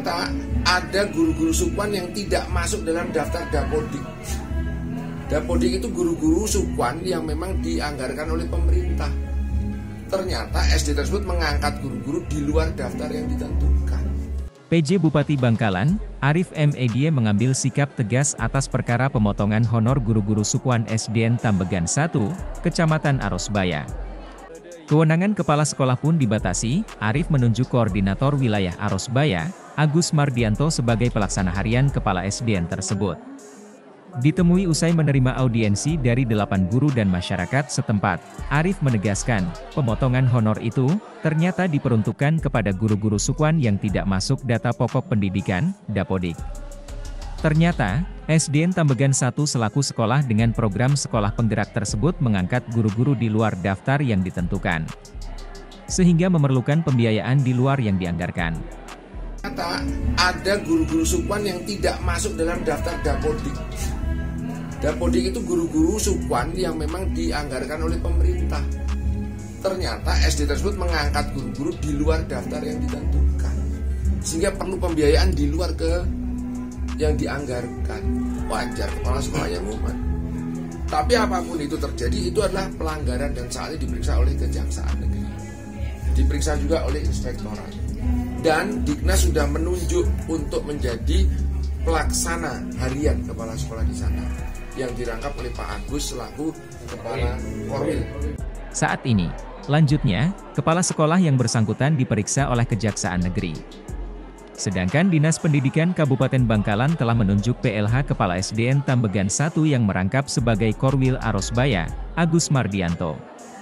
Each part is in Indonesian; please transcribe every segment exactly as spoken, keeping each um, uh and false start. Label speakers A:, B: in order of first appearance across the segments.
A: Ternyata ada guru-guru Sukwan yang tidak masuk dalam daftar Dapodik. Dapodik itu guru-guru Sukwan yang memang dianggarkan oleh pemerintah. Ternyata S D tersebut mengangkat guru-guru di luar daftar yang ditentukan.
B: P J Bupati Bangkalan, Arif M. Edie mengambil sikap tegas atas perkara pemotongan honor guru-guru Sukwan S D N Tambegan satu, Kecamatan Arosbaya. Kewenangan kepala sekolah pun dibatasi. Arif menunjuk koordinator wilayah Arosbaya, Agus Mardianto sebagai pelaksana harian kepala S D N tersebut. Ditemui usai menerima audiensi dari delapan guru dan masyarakat setempat, Arif menegaskan, pemotongan honor itu ternyata diperuntukkan kepada guru-guru Sukwan yang tidak masuk data pokok pendidikan, Dapodik. Ternyata, S D N Tambegan satu selaku sekolah dengan program sekolah penggerak tersebut mengangkat guru-guru di luar daftar yang ditentukan, sehingga memerlukan pembiayaan di luar yang dianggarkan.
A: Ternyata ada guru-guru Sukwan yang tidak masuk dalam daftar Dapodik. Dapodik itu guru-guru Sukwan yang memang dianggarkan oleh pemerintah. Ternyata S D tersebut mengangkat guru-guru di luar daftar yang ditentukan, sehingga perlu pembiayaan di luar ke yang dianggarkan. Wajar kepala sekolahnya mumet. Tapi apapun itu terjadi, itu adalah pelanggaran dan saat ini diperiksa oleh Kejaksaan Negeri, diperiksa juga oleh Inspektorat, dan Diknas sudah menunjuk untuk menjadi pelaksana harian kepala sekolah di sana, yang dirangkap oleh Pak Agus selaku Kepala Korwil.
B: Saat ini, lanjutnya, kepala sekolah yang bersangkutan diperiksa oleh Kejaksaan Negeri. Sedangkan Dinas Pendidikan Kabupaten Bangkalan telah menunjuk P L H Kepala S D N Tambegan satu yang merangkap sebagai Korwil Arosbaya, Agus Mardianto.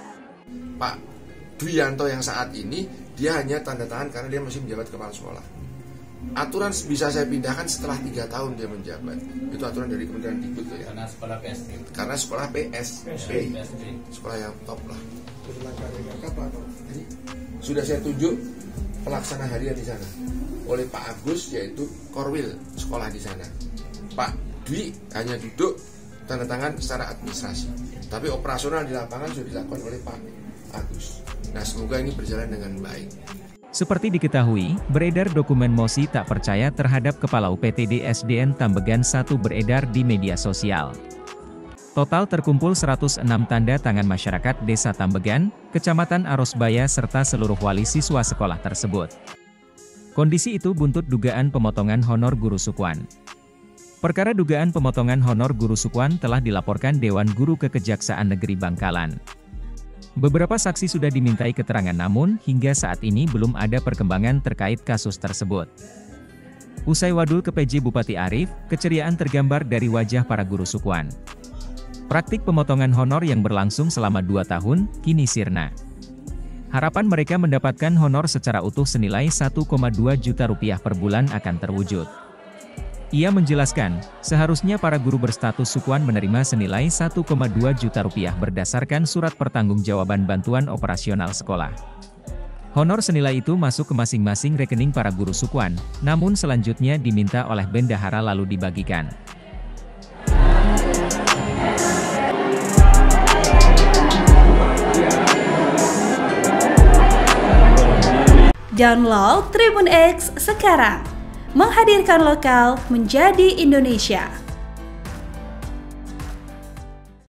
A: Pak Duyanto yang saat ini, dia hanya tanda tangan karena dia masih menjabat kepala sekolah. Aturan bisa saya pindahkan setelah tiga tahun dia menjabat. Itu aturan dari Kementerian Dikbud ya.
C: Karena sekolah P S D.
A: Karena sekolah P S D. Sekolah yang top lah. Jadi, sudah saya tunjuk pelaksana harian di sana oleh Pak Agus, yaitu Korwil sekolah di sana. Pak Dwi hanya duduk tanda tangan secara administrasi. Tapi operasional di lapangan sudah dilakukan oleh Pak Agus. Nah, semoga ini berjalan dengan baik.
B: Seperti diketahui, beredar dokumen mosi tak percaya terhadap Kepala U P T D S D N Tambegan satu beredar di media sosial. Total terkumpul seratus enam tanda tangan masyarakat Desa Tambegan, Kecamatan Arosbaya serta seluruh wali siswa sekolah tersebut. Kondisi itu buntut dugaan pemotongan honor guru Sukwan. Perkara dugaan pemotongan honor guru Sukwan telah dilaporkan Dewan Guru ke Kejaksaan Negeri Bangkalan. Beberapa saksi sudah dimintai keterangan namun, hingga saat ini belum ada perkembangan terkait kasus tersebut. Usai wadul ke P J Bupati Arif, keceriaan tergambar dari wajah para guru Sukwan. Praktik pemotongan honor yang berlangsung selama dua tahun, kini sirna. Harapan mereka mendapatkan honor secara utuh senilai satu koma dua juta rupiah per bulan akan terwujud. Ia menjelaskan, seharusnya para guru berstatus Sukwan menerima senilai satu koma dua juta rupiah berdasarkan surat pertanggungjawaban bantuan operasional sekolah. Honor senilai itu masuk ke masing-masing rekening para guru Sukwan, namun selanjutnya diminta oleh bendahara lalu dibagikan.
D: Download Tribun X sekarang, menghadirkan lokal menjadi Indonesia.